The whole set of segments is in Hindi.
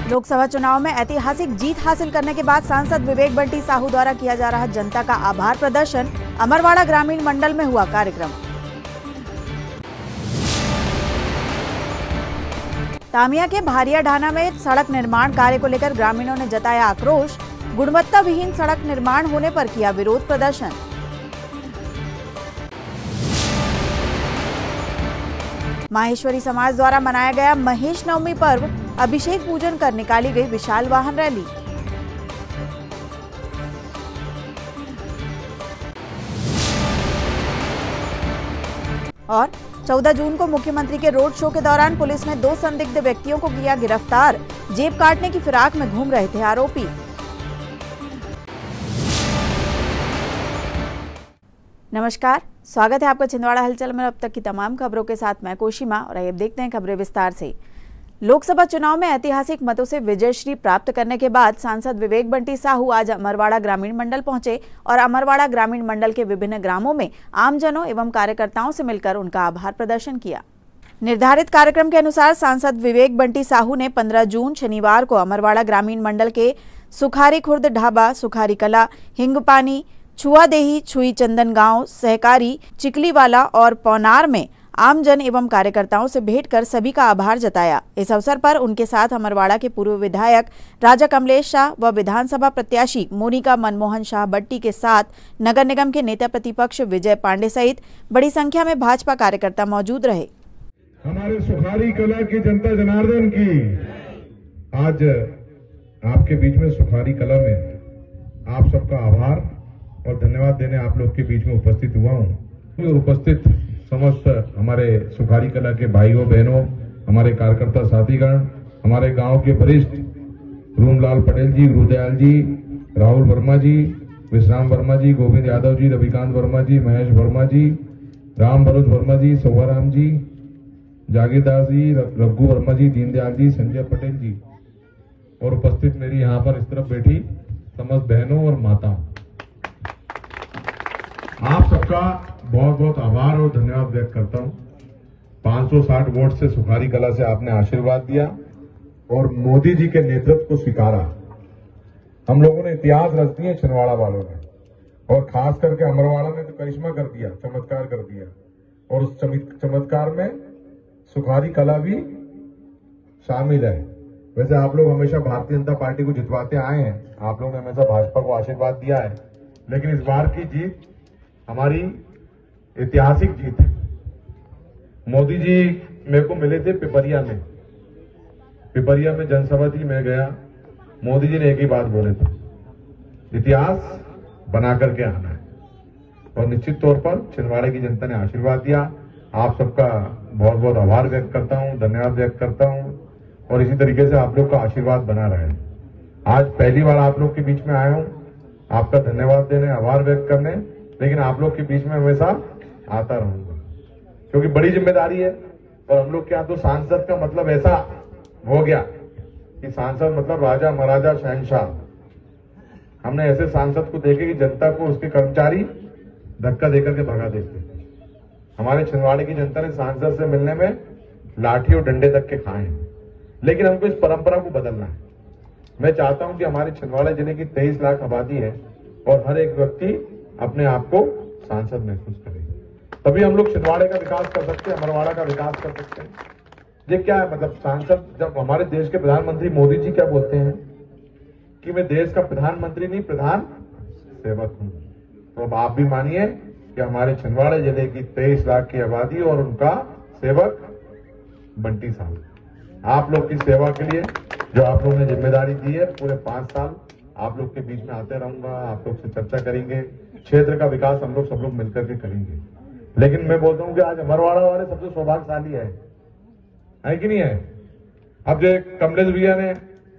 लोकसभा चुनाव में ऐतिहासिक जीत हासिल करने के बाद सांसद विवेक बंटी साहू द्वारा किया जा रहा जनता का आभार प्रदर्शन, अमरवाड़ा ग्रामीण मंडल में हुआ कार्यक्रम। तामिया के भारिया ढाना में सड़क निर्माण कार्य को लेकर ग्रामीणों ने जताया आक्रोश, गुणवत्ता विहीन सड़क निर्माण होने पर किया विरोध प्रदर्शन। माहेश्वरी समाज द्वारा मनाया गया महेश नवमी पर्व, अभिषेक पूजन कर निकाली गई विशाल वाहन रैली। और 14 जून को मुख्यमंत्री के रोड शो के दौरान पुलिस ने 2 संदिग्ध व्यक्तियों को किया गिरफ्तार, जेब काटने की फिराक में घूम रहे थे आरोपी। नमस्कार, स्वागत है आपका छिंदवाड़ा हलचल में। अब तक की तमाम खबरों के साथ मैं कोशिमा और अब देखते हैं खबरें विस्तार से। लोकसभा चुनाव में ऐतिहासिक मतों से विजयश्री प्राप्त करने के बाद सांसद विवेक बंटी साहू आज अमरवाड़ा ग्रामीण मंडल पहुंचे और अमरवाड़ा ग्रामीण मंडल के विभिन्न ग्रामों में आमजनों एवं कार्यकर्ताओं से मिलकर उनका आभार प्रदर्शन किया। निर्धारित कार्यक्रम के अनुसार सांसद विवेक बंटी साहू ने 15 जून शनिवार को अमरवाड़ा ग्रामीण मंडल के सुखारी खुर्द ढाबा, सुखारी कला, हिंगपानी, छुआदेही, छुई चंदन गांव, सहकारी, चिकलीवाला और पौनार में आमजन एवं कार्यकर्ताओं से भेंट कर सभी का आभार जताया। इस अवसर पर उनके साथ अमरवाड़ा के पूर्व विधायक राजा कमलेश शाह व विधानसभा प्रत्याशी मोनिका मनमोहन शाह बट्टी के साथ नगर निगम के नेता प्रतिपक्ष विजय पांडे सहित बड़ी संख्या में भाजपा कार्यकर्ता मौजूद रहे। हमारे सुखारी कला की जनता जनार्दन की आज आपके बीच में सुखारी कला में आप सबका आभार और धन्यवाद देने आप लोग के बीच में उपस्थित हुआ हूँ। उपस्थित समस्त हमारे सुखारी कला के भाइयों बहनों, हमारे कार्यकर्ता साथीगण, हमारे गांव के वरिष्ठ रूमलाल पटेल जी, गुरुदयाल जी, राहुल वर्मा जी, विश्राम वर्मा जी, गोविंद यादव जी, रविकांत वर्मा जी, महेश वर्मा जी, राम भरोज वर्मा जी, सोवाराम जी, जागीरदास जी, रघु वर्मा जी, दीनदयाल जी, संजय पटेल जी और उपस्थित मेरी यहाँ पर इस तरफ बैठी समस्त बहनों और माताओं, आप सबका बहुत बहुत आभार और धन्यवाद व्यक्त करता हूं। 560 वोट से सुखारी कला से आपने आशीर्वाद दिया और मोदी जी के नेतृत्व को स्वीकारा। हम लोगों ने इतिहास रच दिए छिंदवाड़ा वालों ने, और खास करके अमरवाड़ा ने तो करिश्मा कर दिया, चमत्कार कर दिया, और उस चमत्कार में सुखारी कला भी शामिल है। वैसे आप लोग हमेशा भारतीय जनता पार्टी को जितवाते आए हैं, आप लोगों ने हमेशा भाजपा को आशीर्वाद दिया है, लेकिन इस बार की जीत हमारी ऐतिहासिक जीत है। मोदी जी मेरे को मिले थे पिपरिया में जनसभा थी, मैं गया। मोदी जी ने एक ही बात बोले थे, इतिहास बना करके आना है, और निश्चित तौर पर छिंदवाड़ा की जनता ने आशीर्वाद दिया। आप सबका बहुत बहुत आभार व्यक्त करता हूं, धन्यवाद व्यक्त करता हूं, और इसी तरीके से आप लोग का आशीर्वाद बना रहे। आज पहली बार आप लोग के बीच में आया हूं, आपका धन्यवाद देने, आभार व्यक्त करने, लेकिन आप लोग के बीच में हमेशा आता रहूंगा, क्योंकि बड़ी जिम्मेदारी है। और हम लोग के यहाँ तो सांसद का मतलब ऐसा हो गया कि सांसद मतलब राजा महाराजा शहंशाह। हमने ऐसे सांसद को देखे कि जनता को उसके कर्मचारी धक्का देकर के भगा देते। हमारे छिंदवाड़े की जनता ने सांसद से मिलने में लाठी और डंडे तक के खाए हैं, लेकिन हमको इस परंपरा को बदलना है। मैं चाहता हूं कि हमारे छिंदवाड़ा जिले की 23 लाख आबादी है और हर एक व्यक्ति अपने आप को सांसद महसूस करे, तभी हम लोग छिंदवाड़े का विकास कर सकते हैं, अमरवाड़ा का विकास कर सकते हैं। ये क्या है, मतलब सांसद, जब हमारे देश के प्रधानमंत्री मोदी जी क्या बोलते हैं कि मैं देश का प्रधानमंत्री नहीं, प्रधान सेवक हूं, तो अब आप भी मानिए कि हमारे छिंदवाड़ा जिले की 23 लाख की आबादी और उनका सेवक बंटी साहू, आप लोग की सेवा के लिए जो आप लोगों ने जिम्मेदारी दी है, पूरे 5 साल आप लोग के बीच में आते रहूंगा, आप लोग से चर्चा करेंगे, क्षेत्र का विकास हम लोग सब लोग मिलकर के करेंगे। लेकिन मैं बोलता हूं कि आज अमरवाड़ा वाले सबसे सौभाग्यशाली है कि नहीं है? अब जो कमलेश भैया ने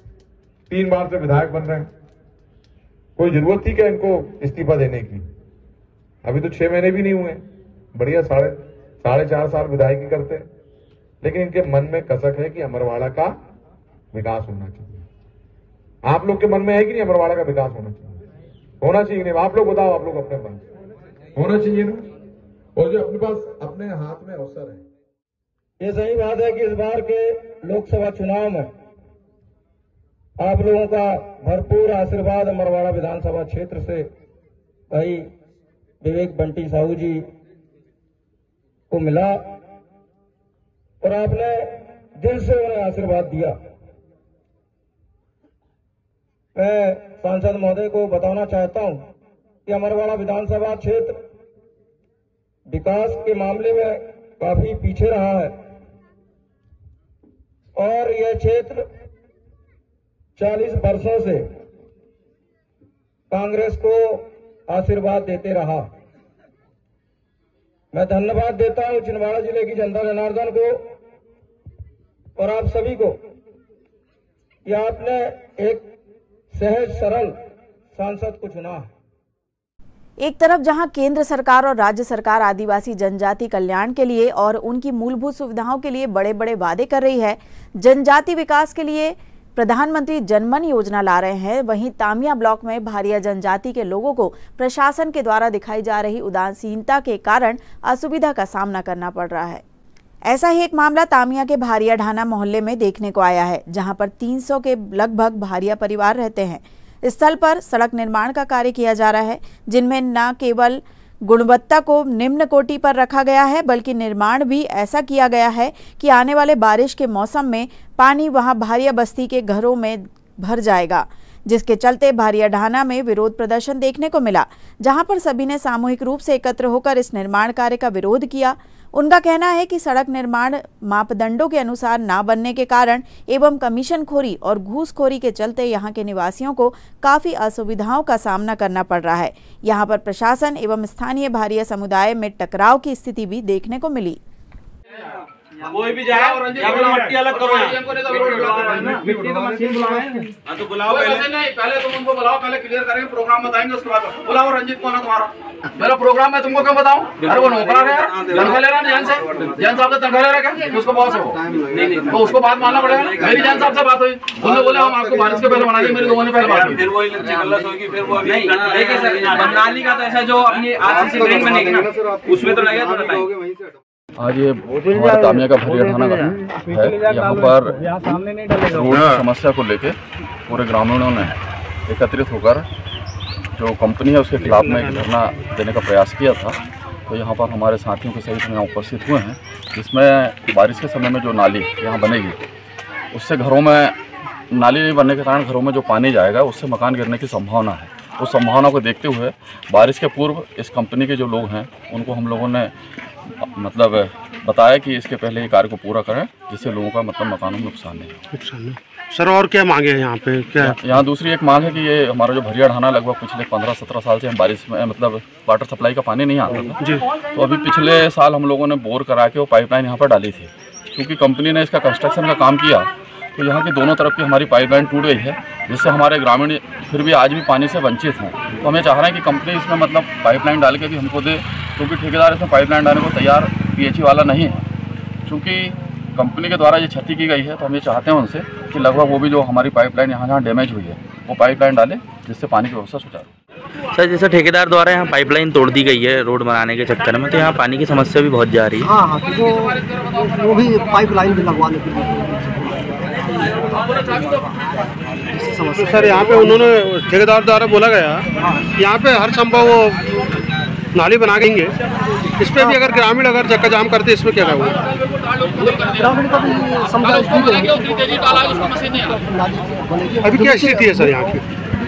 3 बार से विधायक बन रहे हैं, कोई जरूरत थी क्या इनको इस्तीफा देने की? अभी तो 6 महीने भी नहीं हुए, बढ़िया 4.5 साल विधायकी करते, लेकिन इनके मन में कसक है कि अमरवाड़ा का विकास होना चाहिए। आप लोग के मन में है कि नहीं अमरवाड़ा का विकास होना चाहिए? होना चाहिए नहीं? आप लोग बताओ, आप लोग अपने मन होना चाहिए ना? और जो अपने पास अपने हाथ में अवसर है, ये सही बात है कि इस बार के लोकसभा चुनाव में आप लोगों का भरपूर आशीर्वाद अमरवाड़ा विधानसभा क्षेत्र से भाई विवेक बंटी साहू जी को मिला और आपने दिल से उन्हें आशीर्वाद दिया। मैं सांसद महोदय को बताना चाहता हूं कि अमरवाड़ा विधानसभा क्षेत्र विकास के मामले में काफी पीछे रहा है और यह क्षेत्र 40 वर्षों से कांग्रेस को आशीर्वाद देते रहा। मैं धन्यवाद देता हूं छिंदवाड़ा जिले की जनता जनार्दन को और आप सभी को कि आपने एक सहज सरल सांसद को चुना है। एक तरफ जहां केंद्र सरकार और राज्य सरकार आदिवासी जनजाति कल्याण के लिए और उनकी मूलभूत सुविधाओं के लिए बड़े बड़े वादे कर रही है, जनजाति विकास के लिए प्रधानमंत्री जनमन योजना ला रहे हैं, वहीं तामिया ब्लॉक में भारिया जनजाति के लोगों को प्रशासन के द्वारा दिखाई जा रही उदासीनता के कारण असुविधा का सामना करना पड़ रहा है। ऐसा ही एक मामला तामिया के भारिया ढाना मोहल्ले में देखने को आया है, जहां पर 300 के लगभग भारिया परिवार रहते हैं। स्थल पर सड़क निर्माण का कार्य किया जा रहा है, जिनमें न केवल गुणवत्ता को निम्न कोटि पर रखा गया है, बल्कि निर्माण भी ऐसा किया गया है कि आने वाले बारिश के मौसम में पानी वहां भारिया बस्ती के घरों में भर जाएगा, जिसके चलते भारिया ढाना में विरोध प्रदर्शन देखने को मिला, जहां पर सभी ने सामूहिक रूप से एकत्र होकर इस निर्माण कार्य का विरोध किया। उनका कहना है कि सड़क निर्माण मापदंडों के अनुसार ना बनने के कारण एवं कमीशनखोरी और घूसखोरी के चलते यहां के निवासियों को काफी असुविधाओं का सामना करना पड़ रहा है। यहां पर प्रशासन एवं स्थानीय भारिया समुदाय में टकराव की स्थिति भी देखने को मिली। कोई भी जाए और मट्टी अलग करो, मिट्टी का मशीन बुलाओ तो बुलाओ, पहले तुम उनको बुलाओ, पहले क्लियर करेंगे, प्रोग्राम बताएंगे, उसके बाद बुलाओ। रंजीत कौन है तुम्हारा? मेरा प्रोग्राम है, तुमको क्यों बताऊं? अरे वो नौकरा है यार, तनख्वाह ले रहा है जैन से, जैन साहब से तनख्वाह ले रहा है, उसको बॉस है वो, तो उसको बात मानना पड़ेगा। मेरी जैन साहब से बात हुई, उन्होंने बोला हम आपको बारिश के पहले बना देंगे, मेरी लोगों ने पहले बात हुई, फिर वही गलत होगी, फिर वो देखिए सर बंगाली का तो ऐसा जो अपनी आरसीसी ट्रेन बनेगी ना, उसमें तो लगेगा थोड़ा टाइम। आज ये हमारे तामिया का भारिया ढाना है, यहाँ पर रोड की समस्या को लेके पूरे ग्रामीणों ने एकत्रित होकर जो कंपनी है उसके खिलाफ में एक धरना देने का प्रयास किया था। तो यहाँ पर हमारे साथियों के सहित यहाँ उपस्थित हुए हैं, जिसमें बारिश के समय में जो नाली यहाँ बनेगी उससे घरों में नाली नहीं बनने के कारण घरों में जो पानी जाएगा उससे मकान गिरने की संभावना है। उस संभावना को देखते हुए बारिश के पूर्व इस कंपनी के जो लोग हैं उनको हम लोगों ने मतलब बताया कि इसके पहले ये कार्य को पूरा करें, जिससे लोगों का मतलब मकानों में नुकसान नहीं। सर और क्या मांगे हैं यहाँ पे? क्या यहाँ दूसरी एक मांग है कि ये हमारा जो भारिया ढाना लगभग पिछले 15-17 साल से हम बारिश में मतलब वाटर सप्लाई का पानी नहीं आता था जी। तो अभी पिछले साल हम लोगों ने बोर करा के वो पाइपलाइन यहाँ पर डाली थी। क्योंकि कंपनी ने इसका कंस्ट्रक्शन का काम किया तो यहाँ की दोनों तरफ की हमारी पाइपलाइन टूट गई है, जिससे हमारे ग्रामीण फिर भी आज भी पानी से वंचित हैं। तो हमें चाह रहे हैं कि कंपनी इसमें मतलब पाइपलाइन डाल के भी हमको दे, क्योंकि ठेकेदार इसमें पाइपलाइन डालने को तैयार पीएचई वाला नहीं है। चूँकि कंपनी के द्वारा ये क्षति की गई है तो हम ये चाहते हैं उनसे कि लगभग वो भी जो हमारी पाइपलाइन यहाँ जहाँ डैमेज हुई है वो पाइपलाइन डाले, जिससे पानी की व्यवस्था सुचारू। सर जैसे ठेकेदार द्वारा यहाँ पाइपलाइन तोड़ दी गई है रोड बनाने के चक्कर में, तो यहाँ पानी की समस्या भी बहुत जा रही है। हाँ, तो वो भी पाइपलाइन भी लगवाने के लिए। तो सर यहाँ पे उन्होंने ठेकेदार द्वारा बोला गया यहाँ पे हर संभव वो नाली बना देंगे। इस पे भी अगर ग्रामीण अगर चक्का जाम करते इसमें क्या होगा? ग्रामीण को भी समझाइश दी गई। अभी क्या स्थिति है सर यहाँ की?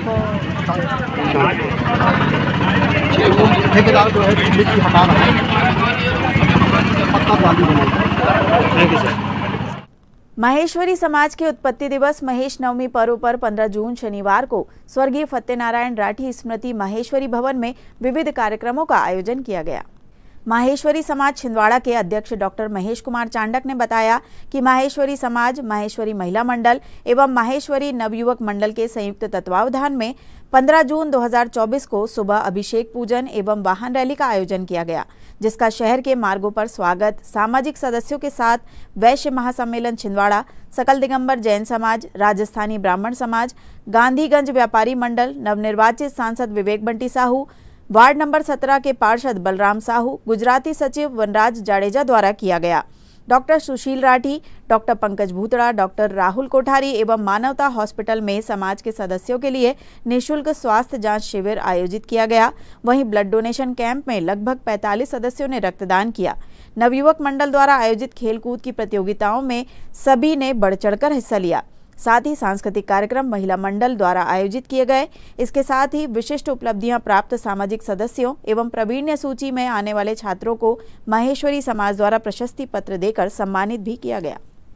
ठेकेदार जो है मिट्टी हटा रहा है, पक्का नाली बनेगी। Thank you sir. महेश्वरी समाज के उत्पत्ति दिवस महेश नवमी पर्व पर 15 जून शनिवार को स्वर्गीय फतेनारायण राठी स्मृति महेश्वरी भवन में विविध कार्यक्रमों का आयोजन किया गया। माहेश्वरी समाज छिंदवाड़ा के अध्यक्ष डॉक्टर महेश कुमार चांडक ने बताया कि माहेश्वरी समाज, माहेश्वरी महिला मंडल एवं माहेश्वरी नवयुवक मंडल के संयुक्त तत्वावधान में 15 जून 2024 को सुबह अभिषेक पूजन एवं वाहन रैली का आयोजन किया गया, जिसका शहर के मार्गों पर स्वागत सामाजिक सदस्यों के साथ वैश्य महासम्मेलन छिंदवाड़ा, सकल दिगंबर जैन समाज, राजस्थानी ब्राह्मण समाज, गांधीगंज व्यापारी मंडल, नवनिर्वाचित सांसद विवेक बंटी साहू, वार्ड नंबर 17 के पार्षद बलराम साहू, गुजराती सचिव वनराज जाडेजा द्वारा किया गया। Doctor Sushil Rathi, doctor Pankaj Bhutada, doctor Rahul Kothari एवं मानवता हॉस्पिटल में समाज के सदस्यों के लिए निःशुल्क स्वास्थ्य जांच शिविर आयोजित किया गया। वहीं ब्लड डोनेशन कैंप में लगभग 45 सदस्यों ने रक्तदान किया। नवयुवक मंडल द्वारा आयोजित खेलकूद की प्रतियोगिताओं में सभी ने बढ़ चढ़कर हिस्सा लिया। साथ ही सांस्कृतिक कार्यक्रम महिला मंडल द्वारा आयोजित किए गए। इसके साथ ही विशिष्ट उपलब्धियां प्राप्त सामाजिक सदस्यों एवं प्रावीण्य सूची में आने वाले छात्रों को माहेश्वरी समाज द्वारा प्रशस्ति पत्र देकर सम्मानित भी किया गया।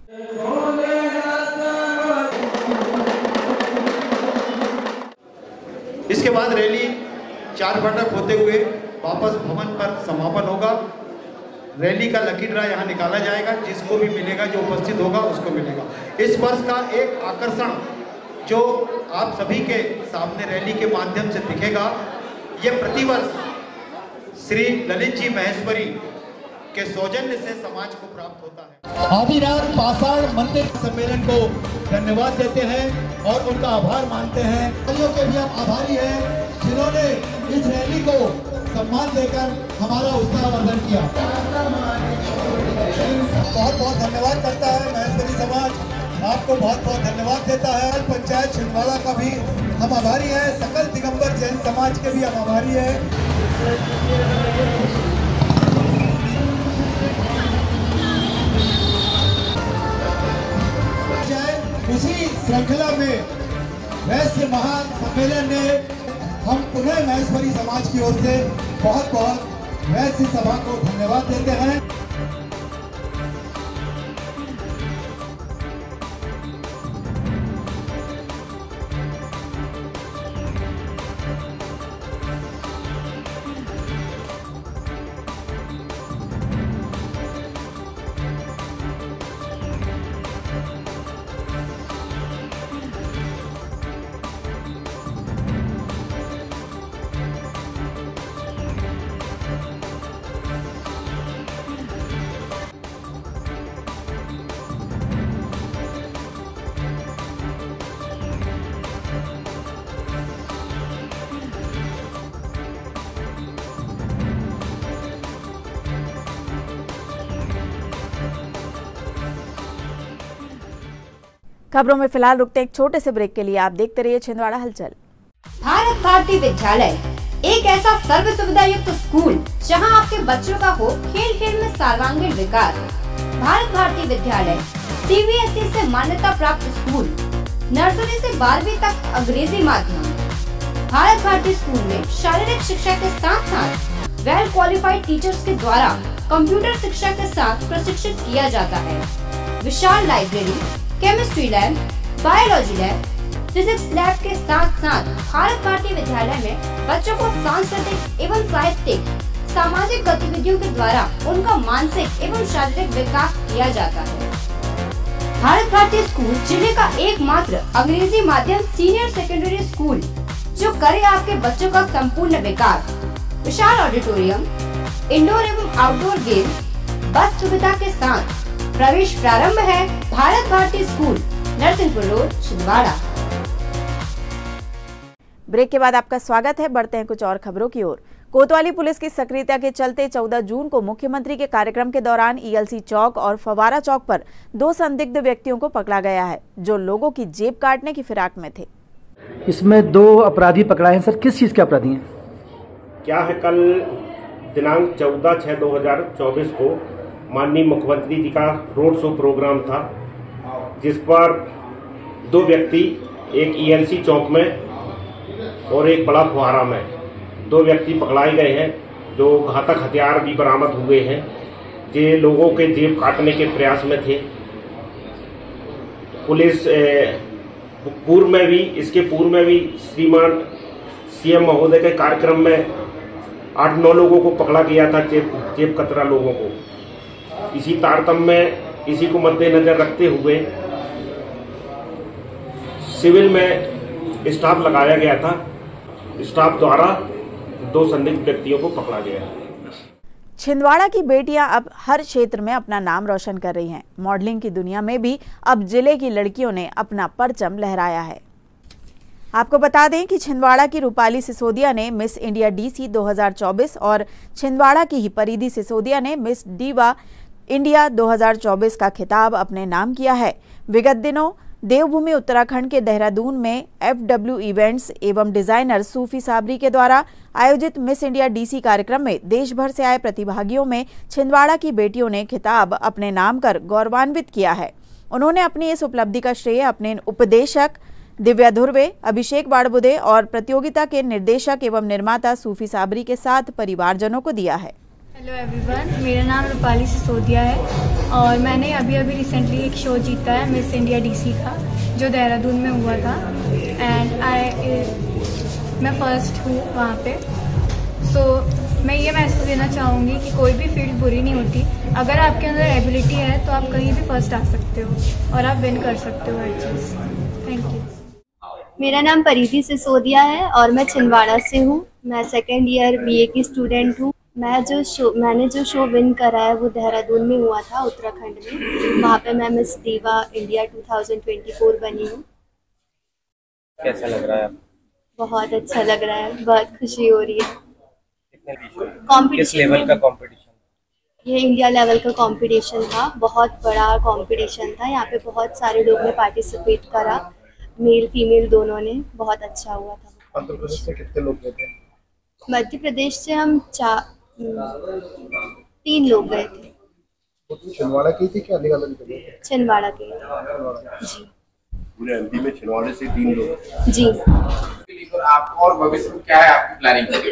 इसके बाद रैली 4 फाटक होते हुए वापस भवन पर समापन होगा। रैली का लकी ड्रा यहाँ निकाला जाएगा, जिसको भी मिलेगा, जो उपस्थित होगा उसको मिलेगा। इस वर्ष का एक आकर्षण जो आप सभी के सामने रैली के माध्यम से दिखेगा, ये प्रतिवर्ष श्री ललित जी महेश्वरी के सौजन्य से समाज को प्राप्त होता है। आदिनाथ पाषाण मंदिर सम्मेलन को धन्यवाद देते हैं और उनका आभार मानते हैं। भाइयों के भी हम आभारी हैं जिन्होंने इस रैली को सम्मान देकर हमारा उत्साहवर्धन किया। बहुत बहुत धन्यवाद करता है महेश्वरी समाज, आपको बहुत बहुत धन्यवाद देता है। पंचायत छिंदवाड़ा का भी हम आभारी हैं, सकल दिगंबर जैन समाज के भी हम आभारी हैं। उसी श्रृंखला में वैश्य महासम्मेलन ने हम पुनः महेश्वरी समाज की ओर से बहुत बहुत वैश्य सभा को धन्यवाद देते हैं। खबरों में फिलहाल रुकते हैं एक छोटे से ब्रेक के लिए। आप देखते रहिए छिंदवाड़ा हलचल। भारत भारती विद्यालय एक ऐसा सर्व सुविधा युक्त स्कूल जहां आपके बच्चों का हो खेल खेल में सर्वांगीण विकास। भारत भारती विद्यालय CBSE से मान्यता प्राप्त स्कूल, नर्सरी से 12वीं तक अंग्रेजी माध्यम। भारत भारती स्कूल में शारीरिक शिक्षा के साथ साथ वेल क्वालिफाइड टीचर्स के द्वारा कंप्यूटर शिक्षा के साथ प्रशिक्षित किया जाता है। विशाल library, chemistry lab, biology lab, physics lab के साथ साथ भारत भारती विद्यालय में बच्चों को सांस्कृतिक एवं साहित्यिक सामाजिक गतिविधियों के द्वारा उनका मानसिक एवं शारीरिक विकास किया जाता है। भारत भारती स्कूल जिले का एकमात्र अंग्रेजी माध्यम सीनियर सेकेंडरी स्कूल जो करे आपके बच्चों का संपूर्ण विकास। विशाल ऑडिटोरियम, इंडोर एवं आउटडोर गेम्स, बस सुविधा के साथ प्रवेश प्रारंभ है। Bharat Bharti school, Narsinghpur road, Chhindwara. Break के बाद आपका स्वागत है। बढ़ते हैं कुछ और खबरों की ओर। कोतवाली पुलिस की सक्रियता के चलते 14 जून को मुख्यमंत्री के कार्यक्रम के दौरान ELC चौक और फवारा चौक पर 2 संदिग्ध व्यक्तियों को पकड़ा गया है जो लोगों की जेब काटने की फिराक में थे। इसमें 2 अपराधी पकड़ाए हैं। सर, किस चीज के अपराधी हैं? क्या है, कल दिनांक 14/6/2024 को माननीय मुख्यमंत्री जी का रोड शो प्रोग्राम था, जिस पर 2 व्यक्ति, एक ELC चौक में और एक बड़ा फुहारा में 2 व्यक्ति पकड़ाए गए हैं जो घातक हथियार भी बरामद हुए हैं, जे लोगों के जेब काटने के प्रयास में थे। पुलिस इसके पूर्व में भी श्रीमान CM महोदय के कार्यक्रम में 8-9 लोगों को पकड़ा गया था, जेब कतरा लोगों को। इसी तारतम्य में इसी को मद्देनजर रखते हुए सिविल में स्टाफ लगाया गया था। स्टाफ द्वारा 2 संदिग्ध व्यक्तियों को पकड़ा गया है। छिंदवाड़ा की बेटियां अब हर क्षेत्र में अपना नाम रोशन कर रही हैं। मॉडलिंग की दुनिया में भी अब जिले की लड़कियों ने अपना परचम लहराया है। आपको बता दें कि छिंदवाड़ा की रूपाली सिसोदिया ने मिस इंडिया DC 2024 और छिंदवाड़ा की ही परिधि सिसोदिया ने मिस डीवा इंडिया 2024 का खिताब अपने नाम किया है। विगत दिनों देवभूमि उत्तराखंड के देहरादून में FW इवेंट्स एवं डिजाइनर सूफी साबरी के द्वारा आयोजित मिस इंडिया DC कार्यक्रम में देश भर से आए प्रतिभागियों में छिंदवाड़ा की बेटियों ने खिताब अपने नाम कर गौरवान्वित किया है। उन्होंने अपनी इस उपलब्धि का श्रेय अपने उपदेशक दिव्या धुर्वे, अभिषेक बाड़बुदे और प्रतियोगिता के निर्देशक एवं निर्माता सूफी साबरी के साथ परिवारजनों को दिया है। हेलो एवरीवन, मेरा नाम रूपाली सिसोदिया है और मैंने अभी रिसेंटली एक शो जीता है मिस इंडिया DC का, जो देहरादून में हुआ था एंड मैं फर्स्ट हूँ वहाँ पे। सो मैं ये मैसेज देना चाहूँगी कि कोई भी फील्ड बुरी नहीं होती। अगर आपके अंदर एबिलिटी है तो आप कहीं भी फर्स्ट आ सकते हो और आप विन कर सकते हो हर चीज़। Thank you. मेरा नाम परिधि सिसोदिया है और मैं छिंदवाड़ा से हूँ। मैं सेकेंड ईयर BA की स्टूडेंट हूँ। मैंने जो शो विन करा है वो देहरादून में हुआ था, उत्तराखंड में। वहाँ पे मैं मिस दीवा इंडिया 2024 बनी हूँ। कैसा लग रहा है? बहुत अच्छा लग रहा है, बहुत खुशी हो रही है। किस लेवल का कंपटीशन? ये इंडिया लेवल का कंपटीशन था, बहुत बड़ा कंपटीशन था। यहाँ पे बहुत सारे लोग ने पार्टिसिपेट करा, मेल फीमेल दोनों ने। बहुत अच्छा हुआ था। आंध्र प्रदेश से कितने लोग गए थे? मध्य प्रदेश से हम 3 लोग गए थे। छिंदवाड़ा की थी क्या अलग-अलग जगह? छिंदवाड़ा की जी। पूरे MP में छिंदवाड़े से 3 लोग जी। आप और भविष्य में क्या है आपकी प्लानिंग?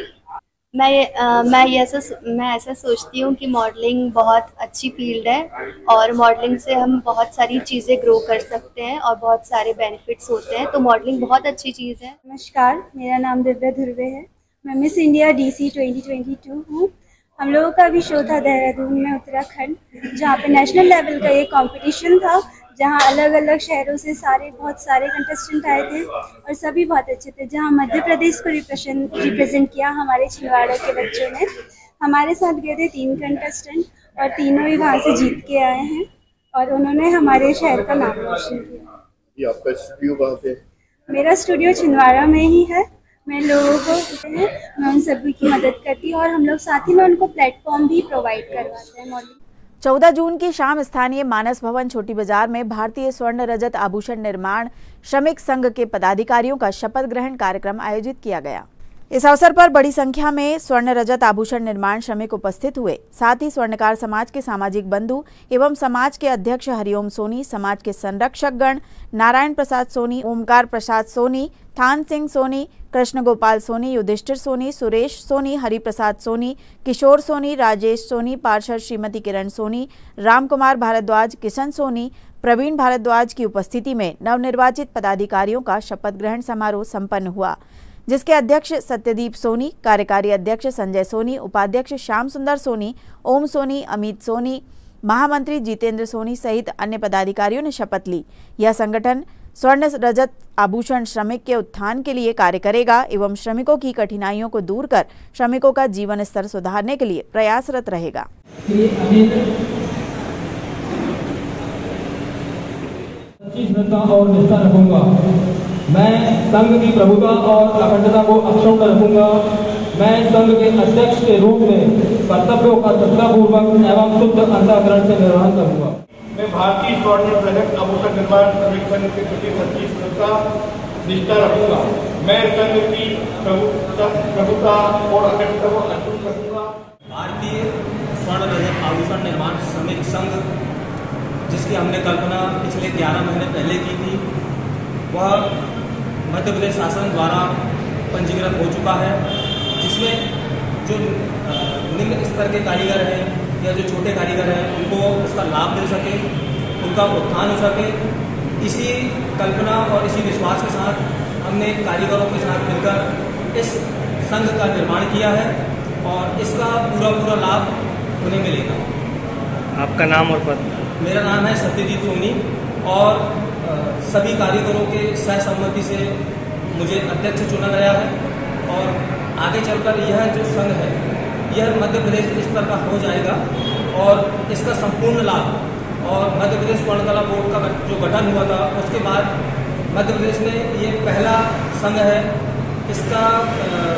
मैं ऐसा सोचती हूँ कि मॉडलिंग बहुत अच्छी फील्ड है और मॉडलिंग से हम बहुत सारी चीज़ें ग्रो कर सकते हैं और बहुत सारे बेनिफिट्स होते हैं, तो मॉडलिंग बहुत अच्छी चीज़ है। नमस्कार, मेरा नाम दिव्या धुर्वे है। मैं मिस इंडिया DC 2022 हूँ। हम लोगों का भी शो था देहरादून में, उत्तराखंड, जहाँ पे नेशनल लेवल का ये कंपटीशन था, जहाँ अलग अलग शहरों से बहुत सारे कंटेस्टेंट आए थे और सभी बहुत अच्छे थे। जहाँ मध्य प्रदेश को रिप्रेजेंट किया हमारे छिंदवाड़ा के बच्चों ने। हमारे साथ गए थे 3 कंटेस्टेंट और तीनों ही वहाँ से जीत के आए हैं और उन्होंने हमारे शहर का नाम रोशन किया। ये आपका स्टूडियो कहाँ पे? मेरा स्टूडियो छिंदवाड़ा में ही है। मैं लोगों को मैं उन सभी की मदद करती हूँ और हम लोग साथ ही में उनको प्लेटफॉर्म भी प्रोवाइड करवाते हैं। 14 जून की शाम स्थानीय मानस भवन छोटी बाजार में भारतीय स्वर्ण रजत आभूषण निर्माण श्रमिक संघ के पदाधिकारियों का शपथ ग्रहण कार्यक्रम आयोजित किया गया। इस अवसर पर बड़ी संख्या में स्वर्ण रजत आभूषण निर्माण श्रमिक उपस्थित हुए। साथ ही स्वर्णकार समाज के सामाजिक बंधु एवं समाज के अध्यक्ष हरिओम सोनी, समाज के संरक्षक गण नारायण प्रसाद सोनी, ओमकार प्रसाद सोनी, थान सिंह सोनी, कृष्ण गोपाल सोनी, युधिष्ठिर सोनी, सुरेश सोनी, हरिप्रसाद सोनी, किशोर सोनी, राजेश सोनी, पार्षद श्रीमती किरण सोनी, राम कुमार भारद्वाज, किशन सोनी, प्रवीण भारद्वाज की उपस्थिति में नवनिर्वाचित पदाधिकारियों का शपथ ग्रहण समारोह संपन्न हुआ, जिसके अध्यक्ष सत्यदीप सोनी, कार्यकारी अध्यक्ष संजय सोनी, उपाध्यक्ष श्याम सुंदर सोनी, ओम सोनी, अमित सोनी, महामंत्री जितेंद्र सोनी सहित अन्य पदाधिकारियों ने शपथ ली। यह संगठन स्वर्ण रजत आभूषण श्रमिक के उत्थान के लिए कार्य करेगा एवं श्रमिकों की कठिनाइयों को दूर कर श्रमिकों का जीवन स्तर सुधारने के लिए प्रयासरत रहेगा। श्रद्धा और निष्ठा रखूंगा। मैं संघ की प्रभुता और अखंडता को अक्षुण्ण रखूंगा। मैं संघ के अध्यक्ष के रूप में कर्तव्यों का श्रद्धापूर्वक एवं शुद्ध अंतःकरण से निर्वहन करूंगा। मैं भारतीय स्वर्ण रजत आभूषण निर्माण श्रमिक संघ के प्रति सच्ची श्रद्धा निष्ठा रखूंगा। मैं संघ की प्रभुता और अखंडता को अक्षुण्ण रखूंगा। भारतीय स्वर्ण रजत आभूषण निर्माण श्रमिक संघ, जिसकी हमने कल्पना पिछले 11 महीने पहले की थी, वह मध्य प्रदेश शासन द्वारा पंजीकृत हो चुका है, जिसमें जो निम्न स्तर के कारीगर हैं या जो छोटे कारीगर हैं उनको उसका लाभ मिल सके, उनका उत्थान हो सके। इसी कल्पना और इसी विश्वास के साथ हमने कारीगरों के साथ मिलकर इस संघ का निर्माण किया है और इसका पूरा लाभ उन्हें मिलेगा। आपका नाम और पद? मेरा नाम है सत्यजीत सोनी और सभी कारीगरों के सहसम्मति से मुझे अध्यक्ष चुना गया है और आगे चलकर यह जो संघ है यह मध्य प्रदेश स्तर का हो जाएगा और इसका संपूर्ण लाभ और मध्य प्रदेश स्वर्णकला बोर्ड का जो गठन हुआ था उसके बाद मध्य प्रदेश में ये पहला संघ है, इसका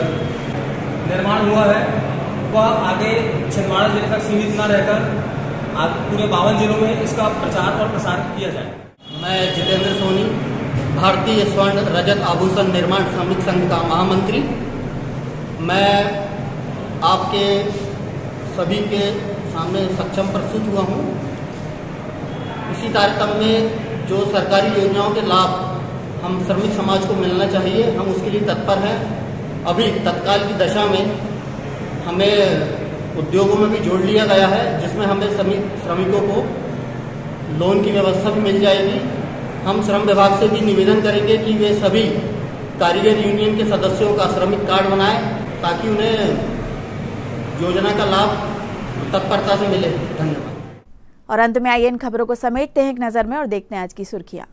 निर्माण हुआ है, वह आगे छिंदवाड़ा जिले तक सीमित न रहकर पूरे 52 जिलों में इसका प्रचार और प्रसार किया जाए। मैं जितेंद्र सोनी, भारतीय स्वर्ण रजत आभूषण निर्माण श्रमिक संघ का महामंत्री। मैं आपके सभी के सामने सक्षम प्रस्तुत हुआ हूँ। इसी तारतम्य में जो सरकारी योजनाओं के लाभ हम श्रमिक समाज को मिलना चाहिए, हम उसके लिए तत्पर हैं। अभी तत्काल की दशा में हमें उद्योगों में भी जोड़ लिया गया है, जिसमें हमें श्रमिकों को लोन की व्यवस्था भी मिल जाएगी। हम श्रम विभाग से भी निवेदन करेंगे कि वे सभी कारीगर यूनियन के सदस्यों का श्रमिक कार्ड बनाएं, ताकि उन्हें योजना का लाभ तत्परता से मिले। धन्यवाद। और अंत में आइए इन खबरों को समेटते हैं एक नजर में और देखते हैं आज की सुर्खियां।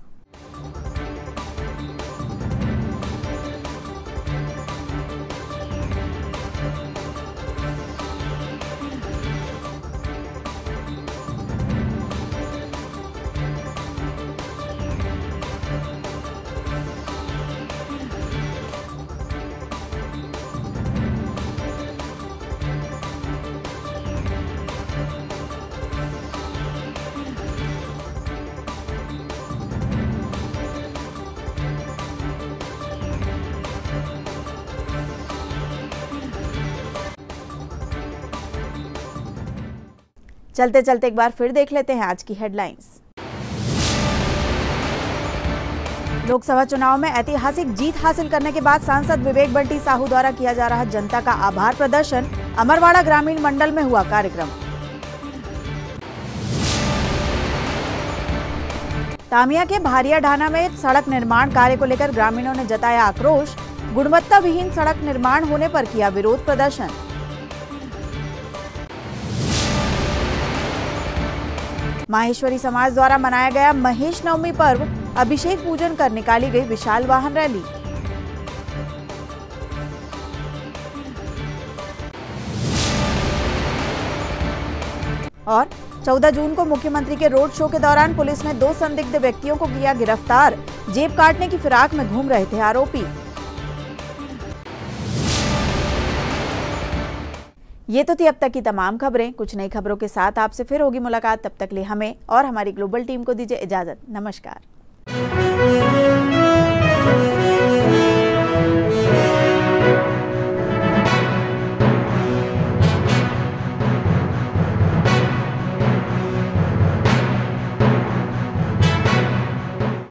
चलते चलते एक बार फिर देख लेते हैं आज की हेडलाइंस। लोकसभा चुनाव में ऐतिहासिक जीत हासिल करने के बाद सांसद विवेक बंटी साहू द्वारा किया जा रहा जनता का आभार प्रदर्शन, अमरवाड़ा ग्रामीण मंडल में हुआ कार्यक्रम। तामिया के भारिया ढाना में सड़क निर्माण कार्य को लेकर ग्रामीणों ने जताया आक्रोश, गुणवत्ता विहीन सड़क निर्माण होने पर किया विरोध प्रदर्शन। माहेश्वरी समाज द्वारा मनाया गया महेश नवमी पर्व, अभिषेक पूजन कर निकाली गई विशाल वाहन रैली। और 14 जून को मुख्यमंत्री के रोड शो के दौरान पुलिस ने 2 संदिग्ध व्यक्तियों को किया गिरफ्तार, जेब काटने की फिराक में घूम रहे थे आरोपी। ये तो थी अब तक की तमाम खबरें। कुछ नई खबरों के साथ आपसे फिर होगी मुलाकात। तब तक लिए हमें और हमारी ग्लोबल टीम को दीजिए इजाजत। नमस्कार।